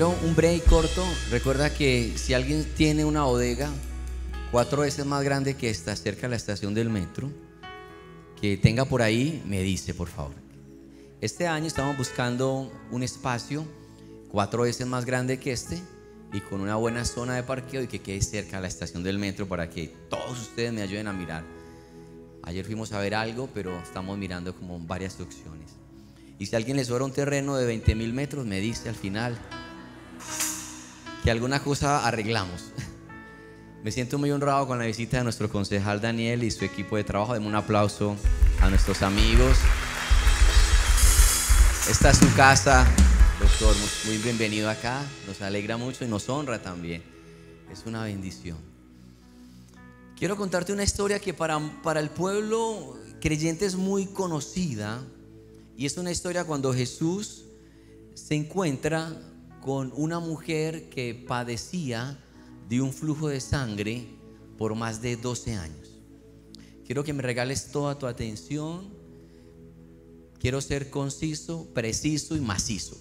quiero un break corto. Recuerda que si alguien tiene una bodega 4 veces más grande que esta, cerca de la estación del metro, que tenga por ahí, me dice, por favor. Este año estamos buscando un espacio 4 veces más grande que este y con una buena zona de parqueo y que quede cerca de la estación del metro para que todos ustedes me ayuden a mirar. Ayer fuimos a ver algo, pero estamos mirando como varias opciones. Y si a alguien le sobra un terreno de 20.000 metros, me dice al final que alguna cosa arreglamos. Me siento muy honrado con la visita de nuestro concejal Daniel y su equipo de trabajo. Demos un aplauso a nuestros amigos. Esta es su casa, doctor, muy bienvenido acá. Nos alegra mucho y nos honra también. Es una bendición. Quiero contarte una historia que para el pueblo creyente es muy conocida. Y es una historia cuando Jesús se encuentra con una mujer que padecía de un flujo de sangre por más de 12 años. Quiero que me regales toda tu atención. Quiero ser conciso, preciso y macizo.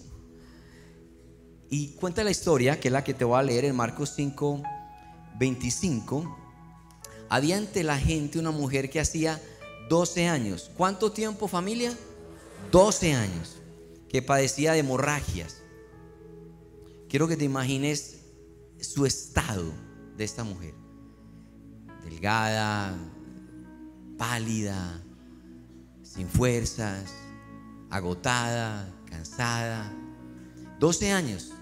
Y cuenta la historia, que es la que te voy a leer en Marcos 5:25. Había ante la gente una mujer que hacía 12 años. ¿Cuánto tiempo, familia? 12 años. Que padecía de hemorragias. Quiero que te imagines su estado de esta mujer. Delgada, pálida, sin fuerzas, agotada, cansada. 12 años.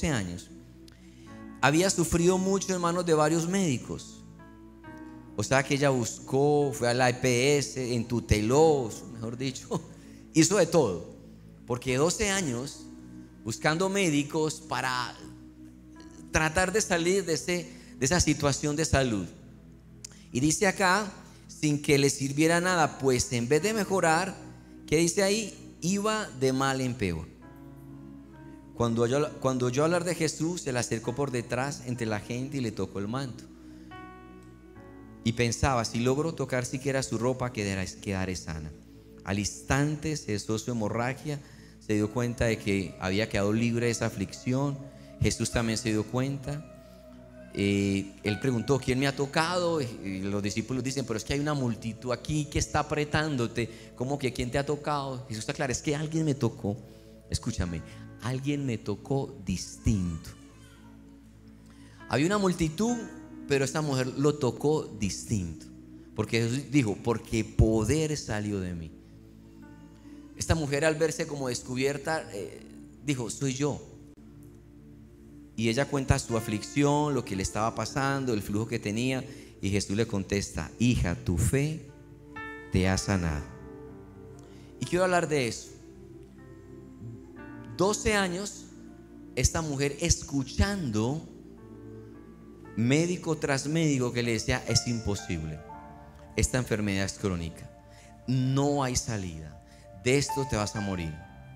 Había sufrido mucho en manos de varios médicos. O sea que ella buscó, fue a la EPS, entuteló, mejor dicho, hizo de todo. Porque 12 años buscando médicos para tratar de salir de esa situación de salud. Y dice acá, sin que le sirviera nada, pues en vez de mejorar, ¿qué dice ahí? Iba de mal en peor. Cuando oyó hablar de Jesús, se le acercó por detrás entre la gente y le tocó el manto. Y pensaba, si logro tocar siquiera su ropa, quedaré sana. Al instante cesó su hemorragia, se dio cuenta de que había quedado libre de esa aflicción. Jesús también se dio cuenta. Él preguntó, ¿quién me ha tocado? Y los discípulos dicen, pero es que hay una multitud aquí que está apretándote. ¿Cómo que quién te ha tocado? Jesús está claro, es que alguien me tocó. Escúchame, alguien me tocó distinto. Había una multitud, pero esta mujer lo tocó distinto. Porque Jesús dijo, porque poder salió de mí. Esta mujer, al verse como descubierta, dijo, soy yo. Y ella cuenta su aflicción, lo que le estaba pasando, el flujo que tenía. Y Jesús le contesta, hija, tu fe te ha sanado. Y quiero hablar de eso. 12 años, esta mujer escuchando médico tras médico que le decía, es imposible. Esta enfermedad es crónica. No hay salida. De esto te vas a morir.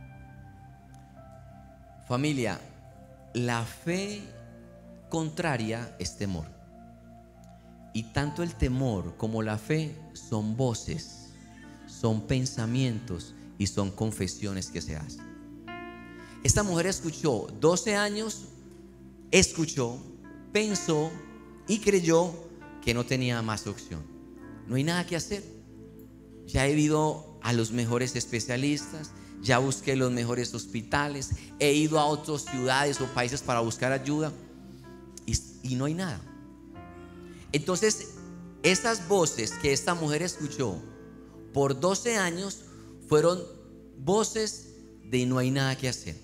Familia, la fe contraria es temor. Y tanto el temor como la fe son voces, son pensamientos y son confesiones que se hacen. Esta mujer escuchó 12 años, escuchó, pensó y creyó que no tenía más opción. No hay nada que hacer. Ya he ido a los mejores especialistas, ya busqué los mejores hospitales, he ido a otras ciudades o países para buscar ayuda y no hay nada. Entonces, esas voces que esta mujer escuchó por 12 años fueron voces de no hay nada que hacer.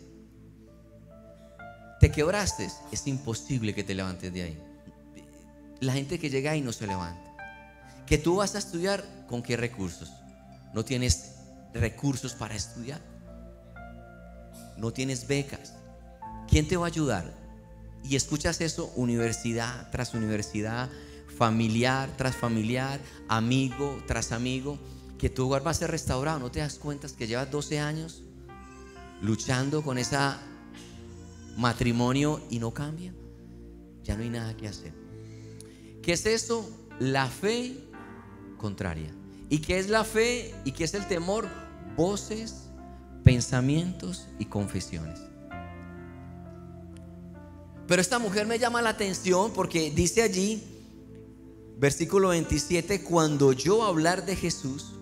Te quebraste, es imposible que te levantes de ahí. La gente que llega ahí no se levanta. Que tú vas a estudiar, ¿con qué recursos? No tienes recursos para estudiar. No tienes becas. ¿Quién te va a ayudar? Y escuchas eso universidad tras universidad, familiar tras familiar, amigo tras amigo, que tu hogar va a ser restaurado. ¿No te das cuenta que llevas 12 años luchando con ese matrimonio y no cambia? Ya no hay nada que hacer. ¿Qué es eso? La fe contraria. ¿Y qué es la fe? ¿Y qué es el temor? Voces, pensamientos y confesiones. Pero esta mujer me llama la atención porque dice allí, versículo 27, cuando oyó hablar de Jesús,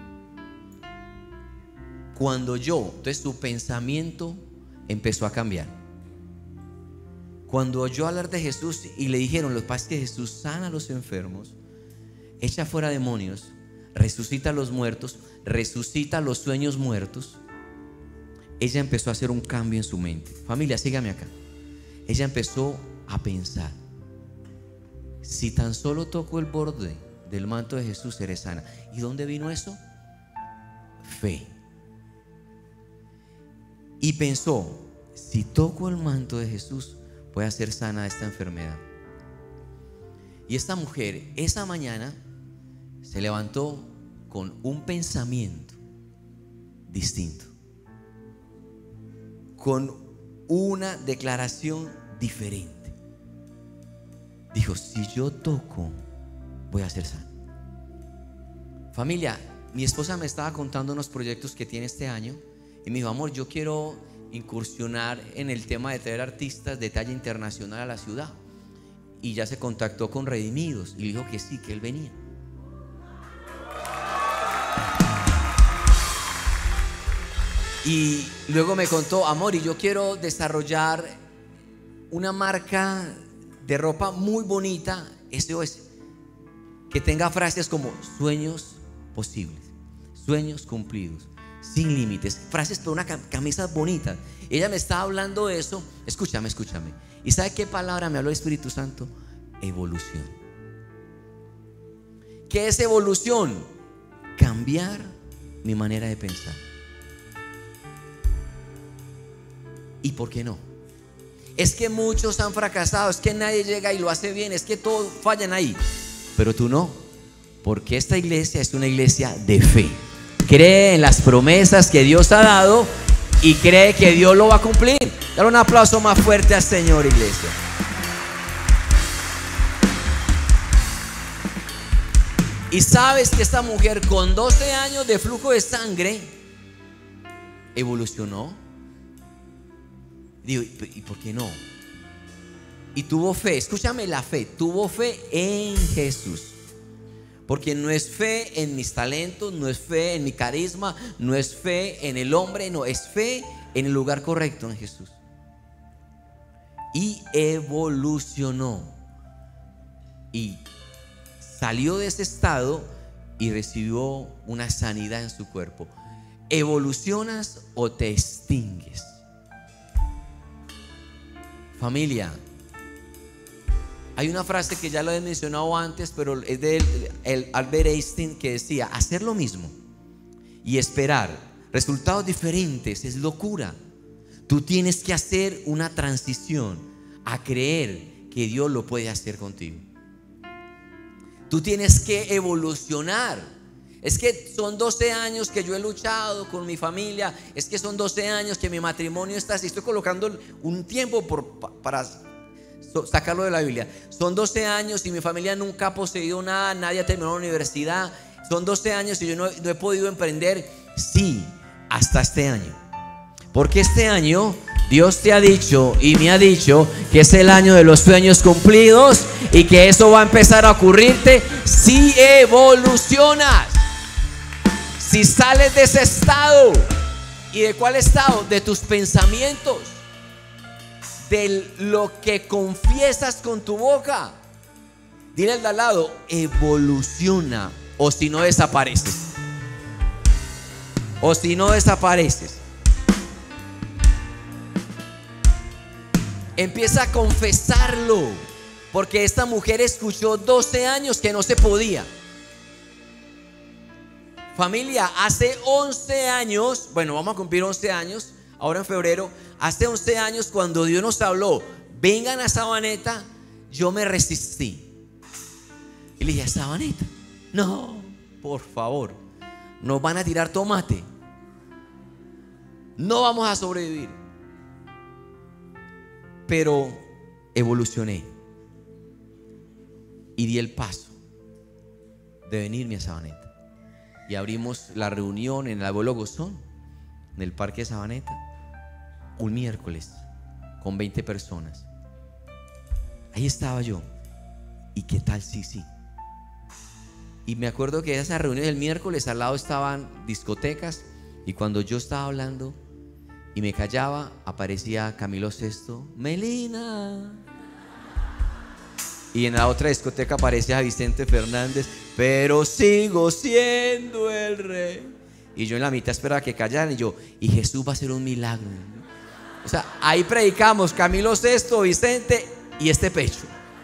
entonces su pensamiento empezó a cambiar. Cuando oyó hablar de Jesús y le dijeron, lo que pasa es que Jesús sana a los enfermos, echa fuera demonios, resucita a los muertos, resucita a los sueños muertos, ella empezó a hacer un cambio en su mente. Familia, sígame acá. Ella empezó a pensar, si tan solo toco el borde del manto de Jesús, seré sana. ¿Y dónde vino eso? Fe. Y pensó, si toco el manto de Jesús, voy a ser sana de esta enfermedad. Y esta mujer esa mañana se levantó con un pensamiento distinto, con una declaración diferente. Dijo, si yo toco, voy a ser sano. Familia, mi esposa me estaba contando unos proyectos que tiene este año y me dijo, amor, yo quiero incursionar en el tema de traer artistas de talla internacional a la ciudad. Y ya se contactó con Redimidos y dijo que sí, que él venía. Y luego me contó, amor, y yo quiero desarrollar una marca de ropa muy bonita, SOS, que tenga frases como sueños posibles, sueños cumplidos, sin límites, frases para una camisa bonita. Ella me estaba hablando de eso. Escúchame. ¿Y sabe qué palabra me habló el Espíritu Santo? Evolución. ¿Qué es evolución? Cambiar mi manera de pensar. ¿Y por qué no? Es que muchos han fracasado, es que nadie llega y lo hace bien, es que todos fallan ahí. Pero tú no, porque esta iglesia es una iglesia de fe. Cree en las promesas que Dios ha dado y cree que Dios lo va a cumplir. Dale un aplauso más fuerte al Señor, iglesia. Y sabes que esta mujer con 12 años de flujo de sangre evolucionó. Digo, ¿y por qué no? Y tuvo fe, escúchame, la fe, tuvo fe en Jesús. Porque no es fe en mis talentos, no es fe en mi carisma, no es fe en el hombre, no, es fe en el lugar correcto, en Jesús. Y evolucionó. Y salió de ese estado y recibió una sanidad en su cuerpo. ¿Evolucionas o te extingues? Familia, hay una frase que ya lo he mencionado antes, pero es de Albert Einstein, que decía: hacer lo mismo y esperar resultados diferentes es locura. Tú tienes que hacer una transición a creer que Dios lo puede hacer contigo. Tú tienes que evolucionar. Es que son 12 años que yo he luchado con mi familia. Es que son 12 años que mi matrimonio está así. Estoy colocando un tiempo para sacarlo de la Biblia. Son 12 años y mi familia nunca ha poseído nada. Nadie ha terminado la universidad. Son 12 años y yo no he podido emprender. Sí, hasta este año. Porque este año Dios te ha dicho y me ha dicho que es el año de los sueños cumplidos y que eso va a empezar a ocurrirte si evolucionas. Si sales de ese estado. ¿Y de cuál estado? De tus pensamientos, de lo que confiesas con tu boca. Dile al de al lado: evoluciona, o si no desapareces. O si no desapareces. Empieza a confesarlo. Porque esta mujer escuchó 12 años que no se podía. Familia, hace 11 años, bueno, vamos a cumplir 11 años ahora en febrero. Hace 11 años, cuando Dios nos habló: vengan a Sabaneta, yo me resistí. Y le dije: Sabaneta, no, por favor, nos van a tirar tomate, no vamos a sobrevivir. Pero evolucioné y di el paso de venirme a Sabaneta. Y abrimos la reunión en el Abuelo Gozón, en el Parque de Sabaneta, un miércoles, con 20 personas. Ahí estaba yo. ¿Y qué tal? Sí. Y me acuerdo que esas reuniones del miércoles al lado estaban discotecas, y cuando yo estaba hablando y me callaba, aparecía Camilo Sesto, Melina. Y en la otra discoteca aparecía Vicente Fernández, pero sigo siendo el rey. Y yo en la mitad esperaba que callaran, y yo, y Jesús va a hacer un milagro. O sea, ahí predicamos Camilo Sesto, Vicente y este pecho.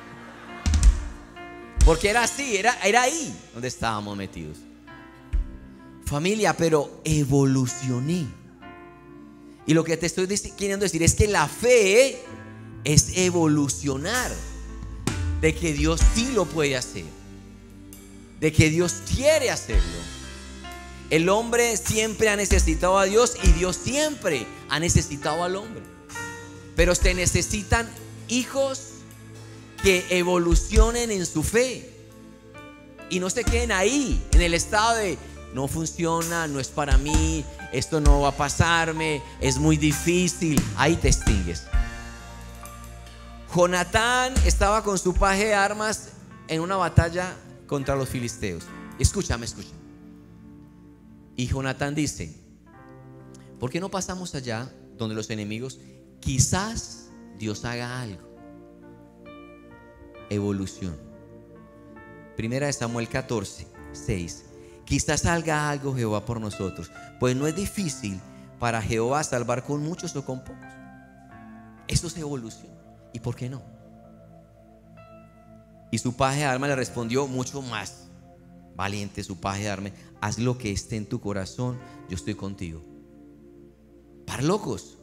Porque era así, era ahí donde estábamos metidos. Familia, pero evolucioné. Y lo que te estoy queriendo decir es que la fe es evolucionar. De que Dios sí lo puede hacer, de que Dios quiere hacerlo. El hombre siempre ha necesitado a Dios, y Dios siempre ha necesitado al hombre. Pero se necesitan hijos que evolucionen en su fe y no se queden ahí en el estado de no funciona, no es para mí, esto no va a pasarme, es muy difícil. Ahí te extingues. Jonatán estaba con su paje de armas en una batalla contra los filisteos. Escúchame. Y Jonatán dice: ¿por qué no pasamos allá donde los enemigos? Quizás Dios haga algo. Evolución. Primera de Samuel 14:6. Quizás salga algo Jehová por nosotros, pues no es difícil para Jehová salvar con muchos o con pocos. Eso es evolución. ¿Y por qué no? Y su paje de armas le respondió mucho más valiente, su paje de armas: haz lo que esté en tu corazón, yo estoy contigo. Par locos.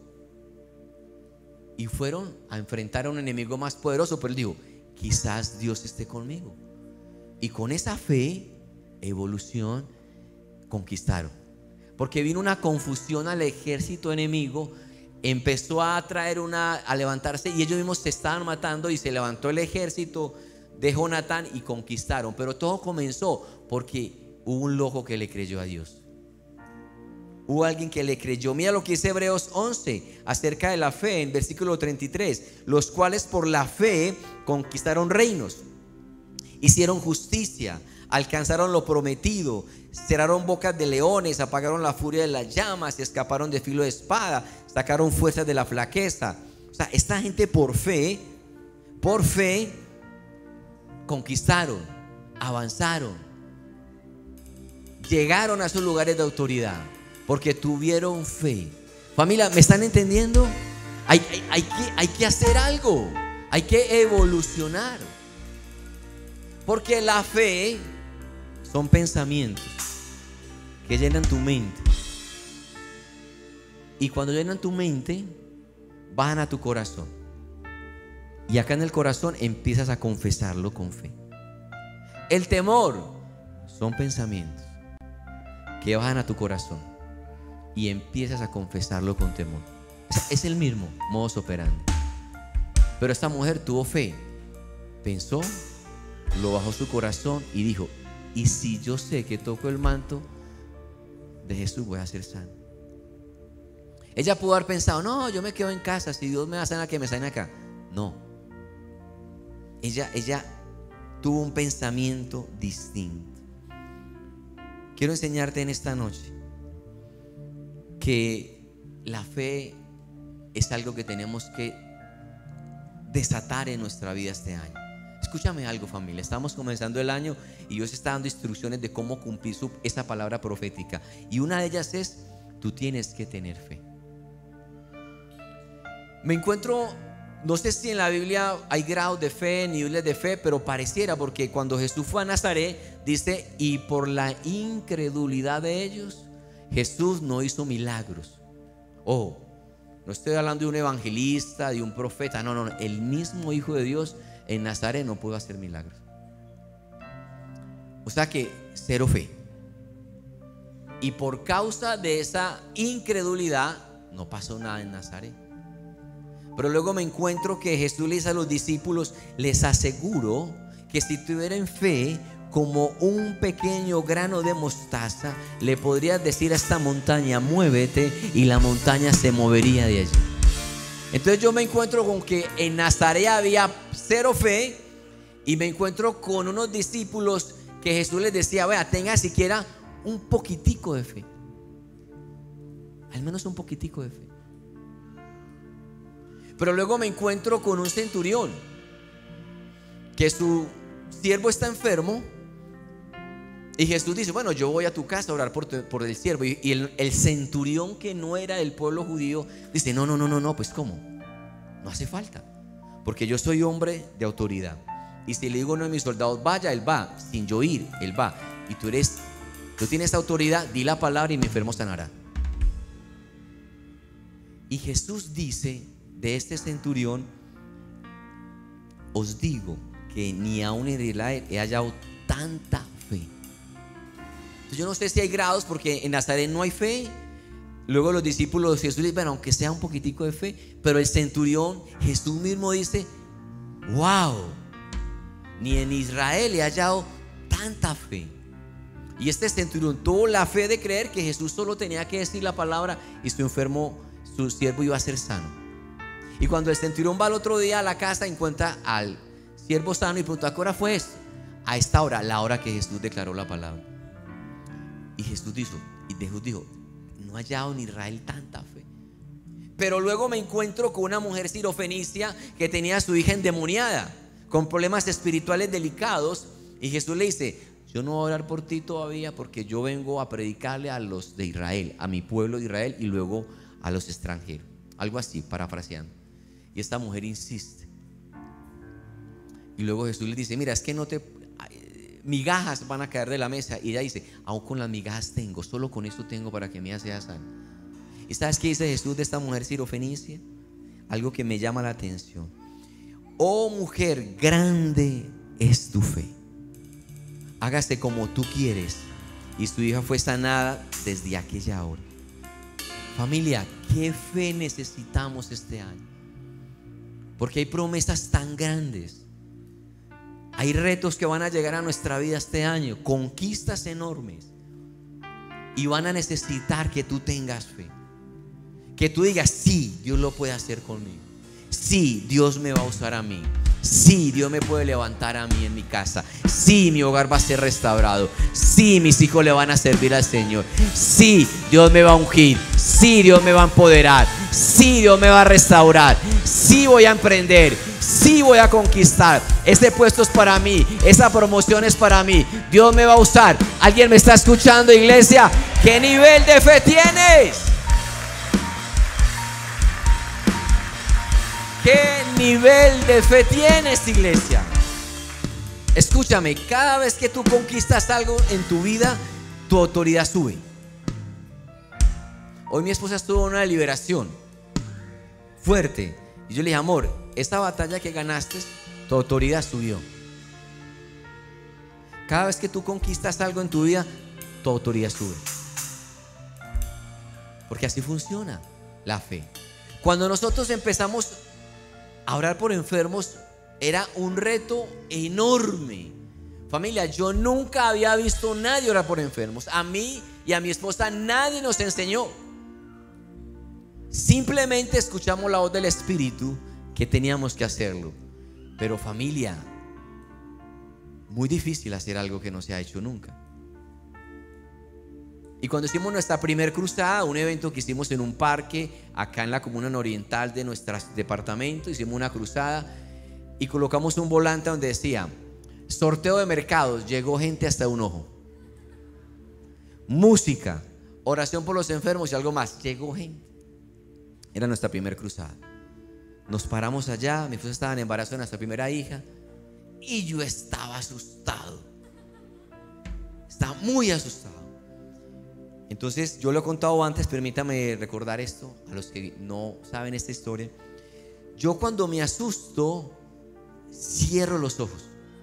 Y fueron a enfrentar a un enemigo más poderoso, pero él dijo: quizás Dios esté conmigo. Y con esa fe, evolución, conquistaron. Porque vino una confusión al ejército enemigo. Empezó a levantarse, y ellos mismos se estaban matando, y se levantó el ejército de Jonatán y conquistaron. Pero todo comenzó porque hubo un loco que le creyó a Dios. Hubo alguien que le creyó. Mira lo que dice Hebreos 11 acerca de la fe, en versículo 33: los cuales por la fe conquistaron reinos, hicieron justicia, alcanzaron lo prometido, cerraron bocas de leones, apagaron la furia de las llamas, escaparon de filo de espada, sacaron fuerzas de la flaqueza. O sea, esta gente por fe conquistaron, avanzaron, llegaron a sus lugares de autoridad porque tuvieron fe. Familia, ¿me están entendiendo? Hay que hacer algo, hay que evolucionar, porque la fe son pensamientos que llenan tu mente, y cuando llenan tu mente bajan a tu corazón, y acá en el corazón empiezas a confesarlo con fe. El temor son pensamientos que bajan a tu corazón y empiezas a confesarlo con temor. Es el mismo modus operandi. Pero esta mujer tuvo fe, pensó, lo bajó su corazón y dijo: y si yo sé que toco el manto de Jesús, voy a ser sano. Ella pudo haber pensado: no, yo me quedo en casa, si Dios me va a sanar, que me sane acá. No. Ella tuvo un pensamiento distinto. Quiero enseñarte en esta noche que la fe es algo que tenemos que desatar en nuestra vida este año. Escúchame algo, familia. Estamos comenzando el año y Dios está dando instrucciones de cómo cumplir esa palabra profética, y una de ellas es: tú tienes que tener fe. Me encuentro, no sé si en la Biblia hay grados de fe, niveles de fe, pero pareciera, porque cuando Jesús fue a Nazaret, dice: y por la incredulidad de ellos, Jesús no hizo milagros. No estoy hablando de un evangelista, de un profeta, no, el mismo Hijo de Dios en Nazaret no pudo hacer milagros. O sea que cero fe. Y por causa de esa incredulidad no pasó nada en Nazaret. Pero luego me encuentro que Jesús le dice a los discípulos: les aseguro que si tuvieran fe como un pequeño grano de mostaza, le podrías decir a esta montaña: muévete, y la montaña se movería de allí. Entonces yo me encuentro con que en Nazaret había cero fe, y me encuentro con unos discípulos que Jesús les decía: vea, tenga siquiera un poquitico de fe, al menos un poquitico de fe. Pero luego me encuentro con un centurión que su siervo está enfermo, y Jesús dice: bueno, yo voy a tu casa a orar por el siervo. Y el centurión, que no era del pueblo judío, dice: no, pues ¿cómo? No hace falta, porque yo soy hombre de autoridad, y si le digo a uno de mis soldados vaya, él va, sin yo ir, él va. Y tú tienes autoridad, di la palabra y mi enfermo sanará. Y Jesús dice de este centurión: os digo que ni aún en Israel he hallado tanta fe. Entonces yo no sé si hay grados, porque en Nazaret no hay fe. Luego los discípulos, Jesús dice: bueno, aunque sea un poquitico de fe. Pero el centurión, Jesús mismo dice: wow, ni en Israel he hallado tanta fe. Y este centurión tuvo la fe de creer que Jesús solo tenía que decir la palabra y su enfermo, su siervo, iba a ser sano. Y cuando el centurión va al otro día a la casa, encuentra al siervo sano y pregunta: ¿a qué hora fue esto? A esta hora, la hora que Jesús declaró la palabra. Y Jesús dijo: no ha hallado en Israel tanta fe. Pero luego me encuentro con una mujer sirofenicia que tenía a su hija endemoniada, con problemas espirituales delicados. Y Jesús le dice: yo no voy a orar por ti todavía, porque yo vengo a predicarle a los de Israel, a mi pueblo de Israel, y luego a los extranjeros. Algo así, parafraseando. Y esta mujer insiste. Y luego Jesús le dice: mira, es que migajas van a caer de la mesa. Y ella dice: aún con las migajas tengo, solo con esto tengo para que mi hija sea sana. ¿Y sabes qué dice Jesús de esta mujer sirofenicia? Algo que me llama la atención: oh mujer, grande es tu fe, hágase como tú quieres. Y su hija fue sanada desde aquella hora. Familia, ¿qué fe necesitamos este año? Porque hay promesas tan grandes. Hay retos que van a llegar a nuestra vida este año, conquistas enormes, y van a necesitar que tú tengas fe, que tú digas: sí, Dios lo puede hacer conmigo. Sí, Dios me va a usar a mí. Sí, Dios me puede levantar a mí en mi casa. Sí, mi hogar va a ser restaurado. Sí, mis hijos le van a servir al Señor. Sí, Dios me va a ungir. Sí, Dios me va a empoderar. Sí, Dios me va a restaurar. Sí, voy a emprender. Sí, voy a conquistar. Ese puesto es para mí. Esa promoción es para mí. Dios me va a usar. ¿Alguien me está escuchando, iglesia? ¿Qué nivel de fe tienes? ¿Qué nivel de fe tienes, iglesia? Escúchame, cada vez que tú conquistas algo en tu vida, tu autoridad sube. Hoy mi esposa estuvo en una liberación fuerte, y yo le dije: amor, esta batalla que ganaste, tu autoridad subió. Cada vez que tú conquistas algo en tu vida, tu autoridad sube. Porque así funciona la fe. Cuando nosotros empezamos a orar por enfermos, era un reto enorme. Familia, yo nunca había visto a nadie orar por enfermos. A mí y a mi esposa nadie nos enseñó. Simplemente escuchamos la voz del Espíritu que teníamos que hacerlo. Pero familia, muy difícil hacer algo que no se ha hecho nunca. Y cuando hicimos nuestra primer cruzada, un evento que hicimos en un parque acá en la comuna nororiental de nuestro departamento, hicimos una cruzada y colocamos un volante donde decía: sorteo de mercados, llegó gente hasta un ojo. Música, oración por los enfermos y algo más, llegó gente. Era nuestra primera cruzada. Nos paramos allá, mi esposa estaba en embarazo de nuestra primera hija, y yo estaba asustado. Estaba muy asustado. Entonces, yo lo he contado antes, permítame recordar esto a los que no saben esta historia. Yo, cuando me asusto, cierro los ojos,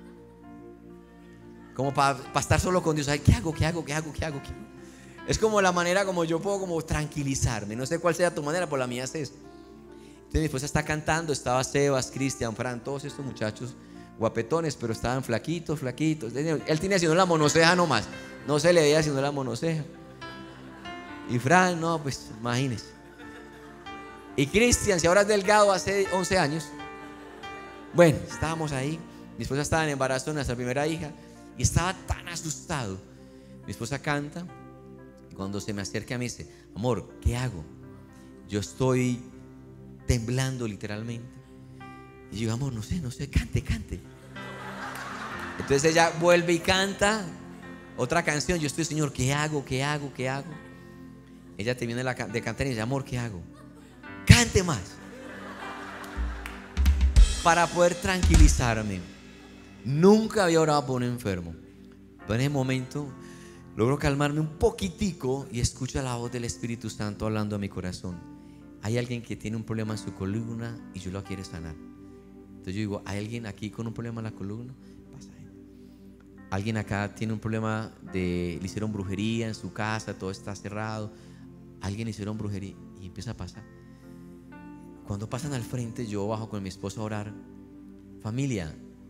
como para estar solo con Dios. Ay, ¿qué hago? Es como la manera como yo puedo como tranquilizarme. No sé cuál sea tu manera, pero la mía es eso. Entonces mi esposa está cantando, estaba Sebas, Cristian, Fran, todos estos muchachos guapetones, pero estaban flaquitos. Él tenía haciendo la monoceja nomás, no se le veía haciendo la monoceja. Y Fran, no, pues imagínense. Y Cristian, si ahora es delgado, hace 11 años. Bueno, estábamos ahí. Mi esposa estaba en embarazo de nuestra primera hija y estaba tan asustado. Mi esposa canta y cuando se me acerca me dice: amor, ¿qué hago? Yo estoy temblando literalmente. Y yo digo: amor, no sé, cante. Entonces ella vuelve y canta otra canción. Yo estoy: Señor, ¿qué hago? Ella termina de cantar y dice: amor, ¿qué hago? Cante más. Para poder tranquilizarme. Nunca había orado por un enfermo, pero en ese momento logro calmarme un poquitico y escucho la voz del Espíritu Santo hablando a mi corazón. Hay alguien que tiene un problema en su columna y yo lo quiero sanar. Entonces yo digo: ¿hay alguien aquí con un problema en la columna? Pasa ahí. Alguien acá tiene un problema le hicieron brujería en su casa, todo está cerrado. Alguien le hicieron brujería y empieza a pasar. Cuando pasan al frente, yo bajo con mi esposo a orar. Familia,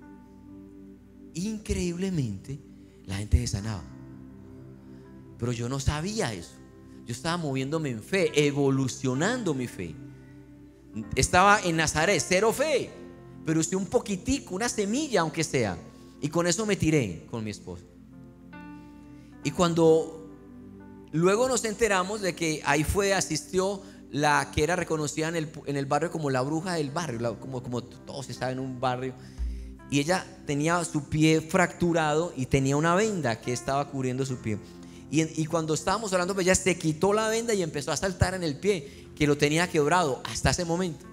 increíblemente la gente se sanaba, pero yo no sabía eso. Yo estaba moviéndome en fe, evolucionando mi fe. Estaba en Nazaret, cero fe, pero usé un poquitico, una semilla aunque sea, y con eso me tiré con mi esposo. Y cuando luego nos enteramos de que ahí asistió la que era reconocida en el barrio como la bruja del barrio, como todos se saben, en un barrio. Y ella tenía su pie fracturado y tenía una venda que estaba cubriendo su pie. Y cuando estábamos hablando, pues ella se quitó la venda y empezó a saltar en el pie, que lo tenía quebrado hasta ese momento.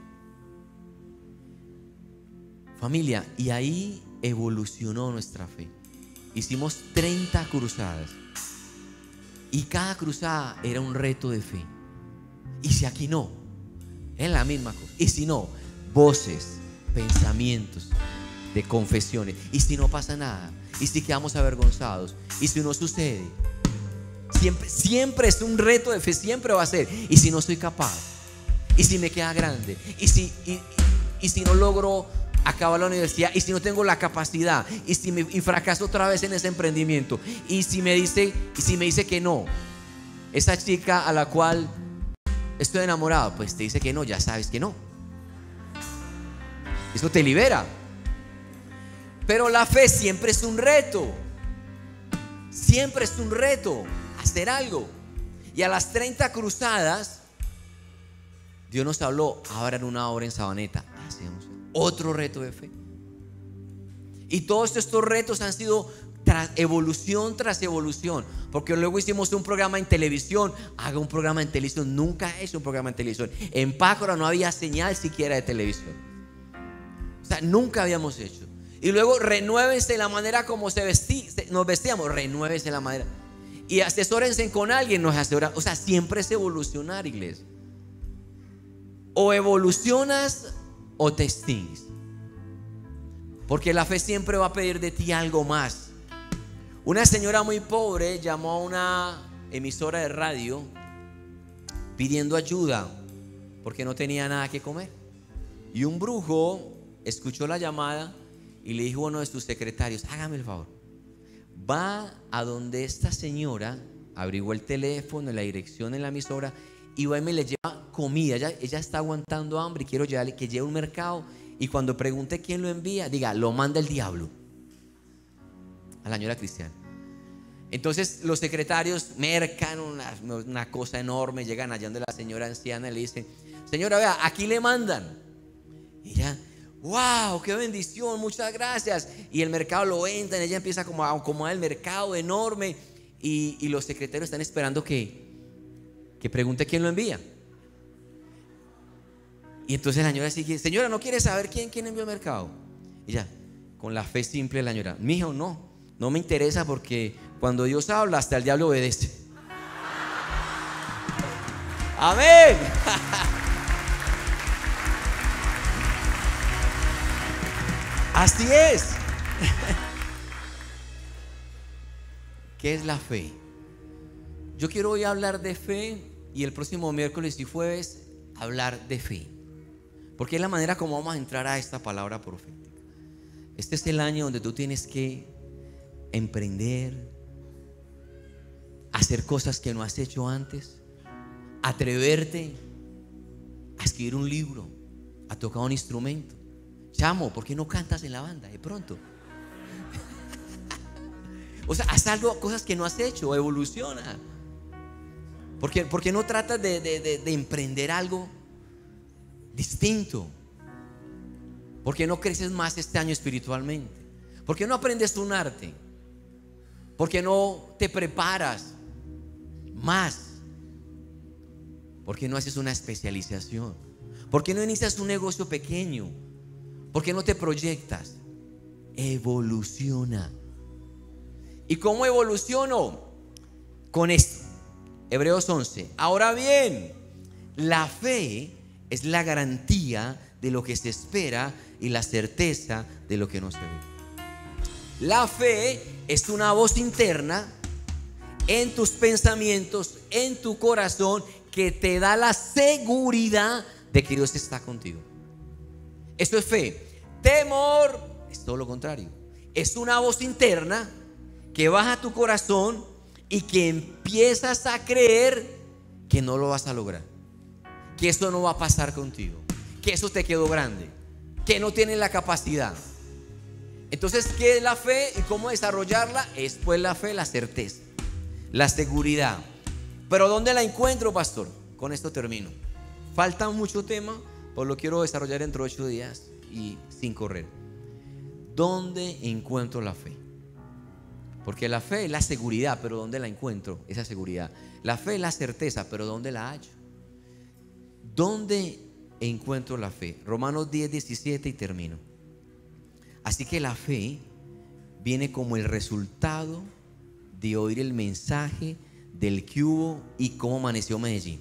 Familia, y ahí evolucionó nuestra fe. Hicimos 30 cruzadas. Y cada cruzada era un reto de fe. Y si aquí no, es la misma cosa. Y si no, voces, pensamientos de confesiones. Y si no pasa nada, y si quedamos avergonzados, y si no sucede, siempre es un reto de fe, siempre va a ser. Y si no soy capaz, y si me queda grande, y si no logro acabar la universidad, y si no tengo la capacidad, y fracaso otra vez en ese emprendimiento, y si me dice que no, esa chica a la cual estoy enamorado, pues te dice que no, ya sabes que no. Eso te libera. Pero la fe siempre es un reto. Siempre es un reto hacer algo. Y a las 30 cruzadas, Dios nos habló: ahora en una hora en Sabaneta. Hacemos otro reto de fe. Y todos estos retos han sido evolución tras evolución. Porque luego hicimos un programa en televisión. Haga un programa en televisión. Nunca he hecho un programa en televisión. En Pácora no había señal siquiera de televisión. O sea, nunca habíamos hecho. Y luego renuévense la manera como nos vestíamos. Renuévense la manera. Y asesórense con alguien, nos asesora. O sea, siempre es evolucionar, iglesia. O evolucionas o te extingues. Porque la fe siempre va a pedir de ti algo más. Una señora muy pobre llamó a una emisora de radio pidiendo ayuda porque no tenía nada que comer. Y un brujo escuchó la llamada y le dijo a uno de sus secretarios: hágame el favor, va a donde esta señora, averiguó el teléfono, la dirección en la emisora, y va y me le lleva comida. Ella está aguantando hambre y quiero llevarle, que lleve un mercado, y cuando pregunte quién lo envía, diga: lo manda el diablo. A la señora cristiana. Entonces los secretarios mercan una cosa enorme, llegan allá donde la señora anciana y le dicen: señora, vea, aquí le mandan. Y ella: wow, qué bendición, muchas gracias. Y el mercado lo entra, ella empieza como a acomodar el mercado enorme, y los secretarios están esperando que pregunte quién lo envía. Y entonces la señora sigue: señora, ¿no quiere saber quién envió el mercado? Y ya, con la fe simple de la señora: mijo, no me interesa, porque cuando Dios habla, hasta el diablo obedece. Amén. Así es. ¿Qué es la fe? Yo quiero hoy hablar de fe, y el próximo miércoles y jueves hablar de fe, porque es la manera como vamos a entrar a esta palabra profética. Este es el año donde tú tienes que emprender, hacer cosas que no has hecho antes, atreverte a escribir escribir un libro, a tocar un instrumento. Chamo, ¿por qué no cantas en la banda de pronto? O sea, haz algo, cosas que no has hecho, evoluciona. ¿Por qué no tratas de emprender algo distinto? ¿Por qué no creces más este año espiritualmente? ¿Por qué no aprendes un arte? ¿Por qué no te preparas más? ¿Por qué no haces una especialización? ¿Por qué no inicias un negocio pequeño? ¿Por qué no te proyectas? Evoluciona. ¿Y cómo evoluciono? Con esto, Hebreos 11. Ahora bien, la fe es la garantía de lo que se espera y la certeza de lo que no se ve. La fe es una voz interna en tus pensamientos, en tu corazón, que te da la seguridad de que Dios está contigo. Esto es fe. Temor es todo lo contrario. Es una voz interna que baja a tu corazón y que empiezas a creer que no lo vas a lograr, que eso no va a pasar contigo, que eso te quedó grande, que no tienes la capacidad. Entonces, ¿qué es la fe y cómo desarrollarla? Es pues la fe, la certeza, la seguridad. Pero ¿dónde la encuentro, pastor? Con esto termino. Falta mucho tema, pues lo quiero desarrollar dentro de 8 días y sin correr. ¿Dónde encuentro la fe? Porque la fe es la seguridad, pero ¿dónde la encuentro? Esa seguridad. La fe es la certeza, pero ¿dónde la hallo? ¿Dónde encuentro la fe? Romanos 10:17 y termino. Así que la fe viene como el resultado de oír el mensaje del que hubo y cómo amaneció Medellín.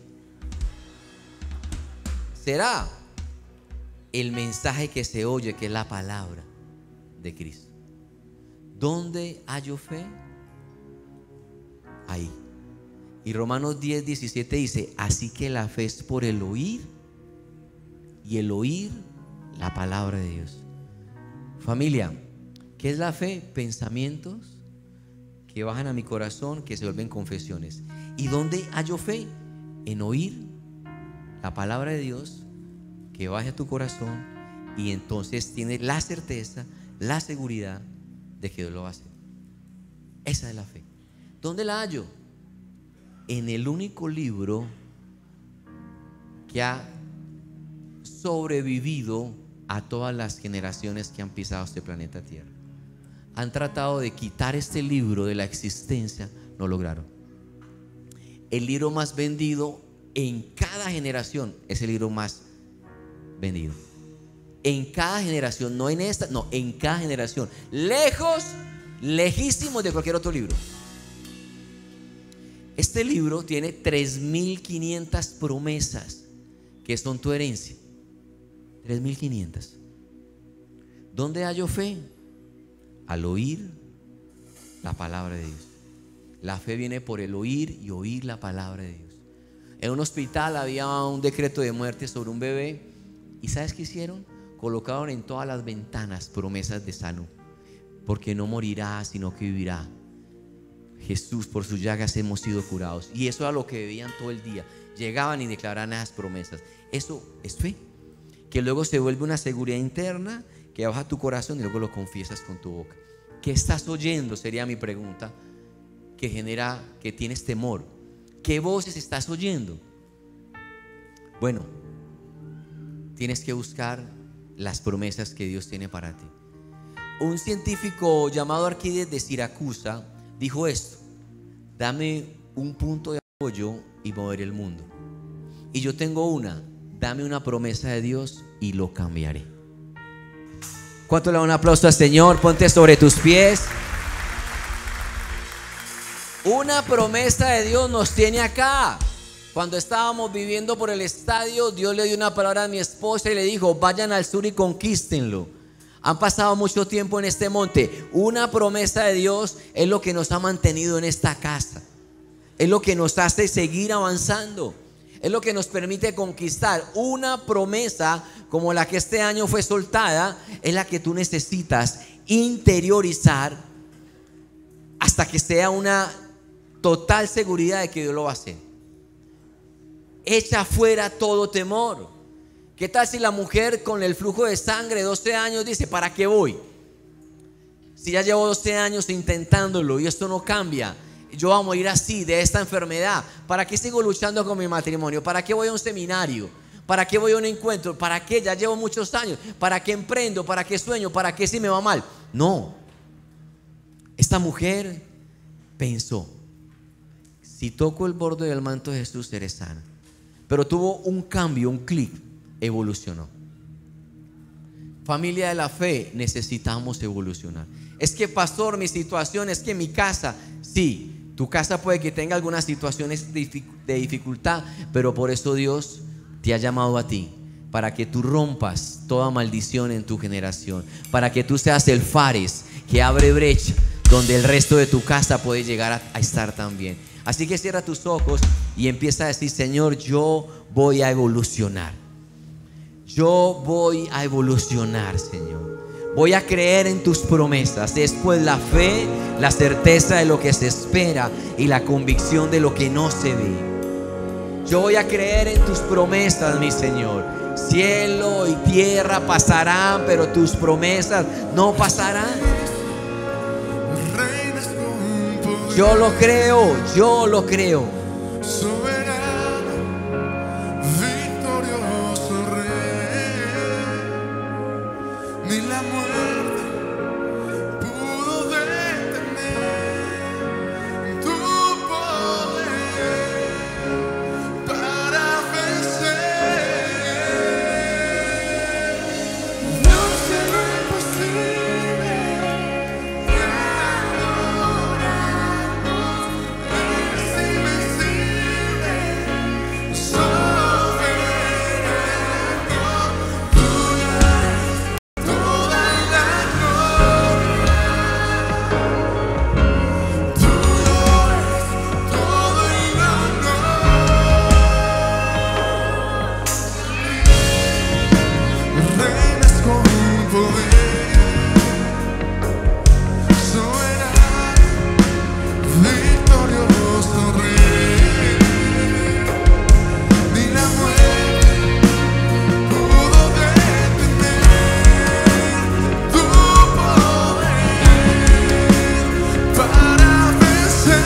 Será el mensaje que se oye, que es la palabra de Cristo. ¿Dónde hallo fe? Ahí. Y Romanos 10:17 dice: así que la fe es por el oír, y el oír la palabra de Dios. Familia, ¿qué es la fe? Pensamientos que bajan a mi corazón, que se vuelven confesiones. ¿Y dónde hallo fe? En oír la palabra de Dios, que baje a tu corazón, y entonces tienes la certeza, la seguridad de que Dios lo va a hacer. Esa es la fe. ¿Dónde la hallo? En el único libro que ha sobrevivido a todas las generaciones que han pisado este planeta Tierra. Han tratado de quitar este libro de la existencia, no lograron. El libro más vendido en cada generación es el libro más vendido. En cada generación, no en esta, no, en cada generación. Lejos, lejísimos de cualquier otro libro. Este libro tiene 3.500 promesas que son tu herencia. 3.500. ¿Dónde hallo fe? Al oír la palabra de Dios. La fe viene por el oír y oír la palabra de Dios. En un hospital había un decreto de muerte sobre un bebé. ¿Y sabes qué hicieron? Colocaron en todas las ventanas promesas de salud, porque no morirá, sino que vivirá. Jesús, por sus llagas hemos sido curados. Y eso era lo que veían todo el día. Llegaban y declaraban esas promesas. Eso es fe, que luego se vuelve una seguridad interna que baja tu corazón y luego lo confiesas con tu boca. ¿Qué estás oyendo? Sería mi pregunta, que genera que tienes temor. ¿Qué voces estás oyendo? Bueno, tienes que buscar las promesas que Dios tiene para ti. Un científico llamado Arquímedes de Siracusa dijo esto: dame un punto de apoyo y moveré el mundo. Y yo tengo una: dame una promesa de Dios y lo cambiaré. ¿Cuánto le da un aplauso al Señor? Ponte sobre tus pies. Una promesa de Dios nos tiene acá. Cuando estábamos viviendo por el estadio, Dios le dio una palabra a mi esposa y le dijo: vayan al sur y conquístenlo. Han pasado mucho tiempo en este monte. Una promesa de Dios es lo que nos ha mantenido en esta casa. Es lo que nos hace seguir avanzando. Es lo que nos permite conquistar. Una promesa como la que este año fue soltada es la que tú necesitas interiorizar hasta que sea una total seguridad de que Dios lo va a hacer. Echa fuera todo temor. ¿Qué tal si la mujer con el flujo de sangre, 12 años, dice, ¿para qué voy? Si ya llevo 12 años intentándolo y esto no cambia, yo voy a morir así, de esta enfermedad. ¿Para qué sigo luchando con mi matrimonio? ¿Para qué voy a un seminario? ¿Para qué voy a un encuentro? ¿Para qué? Ya llevo muchos años. ¿Para qué emprendo? ¿Para qué sueño? ¿Para qué si me va mal? No. Esta mujer pensó, si toco el borde del manto de Jesús seré sana. Pero tuvo un cambio, un clic, evolucionó. Familia de la fe, necesitamos evolucionar. Es que pastor, mi situación es que mi casa, sí, tu casa puede que tenga algunas situaciones de dificultad, pero por eso Dios te ha llamado a ti, para que tú rompas toda maldición en tu generación, para que tú seas el Fares que abre brecha donde el resto de tu casa puede llegar a estar también. Así que cierra tus ojos y empieza a decir, Señor, yo voy a evolucionar. Yo voy a evolucionar, Señor. Voy a creer en tus promesas. Después la fe, la certeza de lo que se espera y la convicción de lo que no se ve. Yo voy a creer en tus promesas, mi Señor. Cielo y tierra pasarán, pero tus promesas no pasarán. Yo lo creo, yo lo creo. Soberano, victorioso Rey, ni la muerte pudo detener tu poder para vencer. Dios de lo imposible, eres invencible, soberano, tuya es toda la gloria, tuyo es todo el honor. Reinas con poder, soberano, victorioso Rey, ni la muerte pudo detener tu poder para vencer.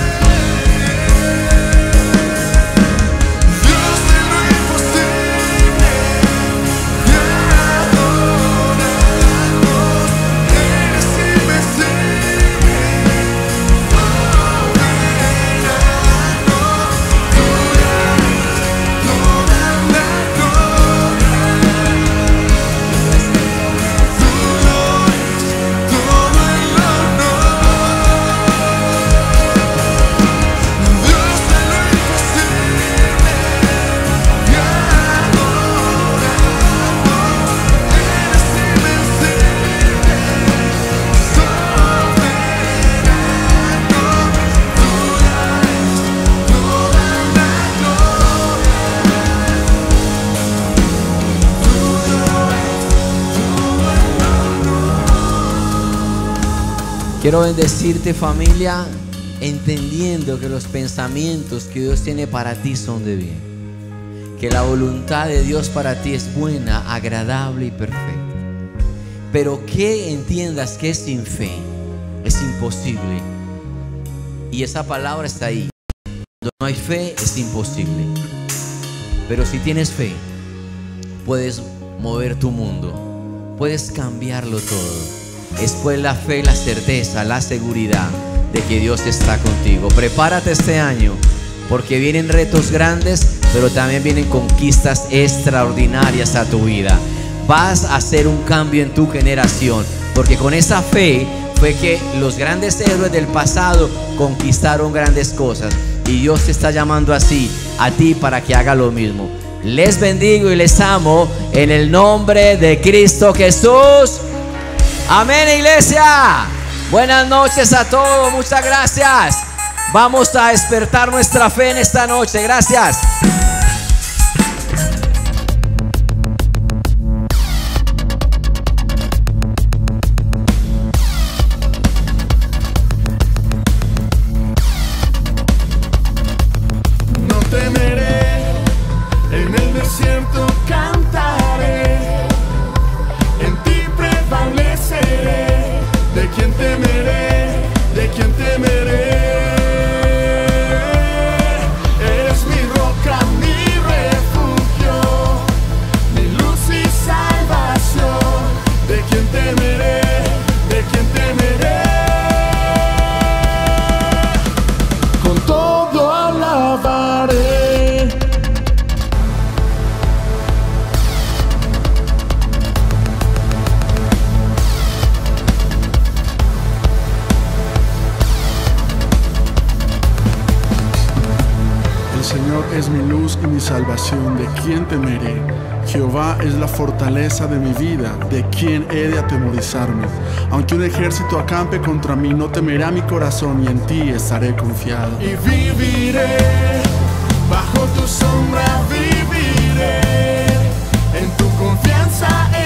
Dios de lo imposible, te adoramos, eres invencible, soberano, tuya es toda la gloria, tuyo es todo el honor. Dios de lo imposible, te adoramos, eres invencible, soberano, tuya es toda la gloria, tuyo es. Quiero bendecirte, familia, entendiendo que los pensamientos que Dios tiene para ti son de bien, que la voluntad de Dios para ti es buena, agradable y perfecta, pero que entiendas que sin fe es imposible. Y esa palabra está ahí. Cuando no hay fe es imposible, pero si tienes fe puedes mover tu mundo, puedes cambiarlo todo. Después la fe, la certeza, la seguridad de que Dios está contigo. Prepárate este año, porque vienen retos grandes, pero también vienen conquistas extraordinarias a tu vida. Vas a hacer un cambio en tu generación, porque con esa fe fue que los grandes héroes del pasado conquistaron grandes cosas, y Dios te está llamando así a ti para que haga lo mismo. Les bendigo y les amo en el nombre de Cristo Jesús. Amén, iglesia. Buenas noches a todos, muchas gracias. Vamos a despertar nuestra fe en esta noche. Gracias. No temeré, en el desierto cantaré. Señor es mi luz y mi salvación, ¿de quién temeré? Jehová es la fortaleza de mi vida, ¿de quién he de atemorizarme? Aunque un ejército acampe contra mí, no temerá mi corazón, y en ti estaré confiado. Y viviré, bajo tu sombra viviré, en tu confianza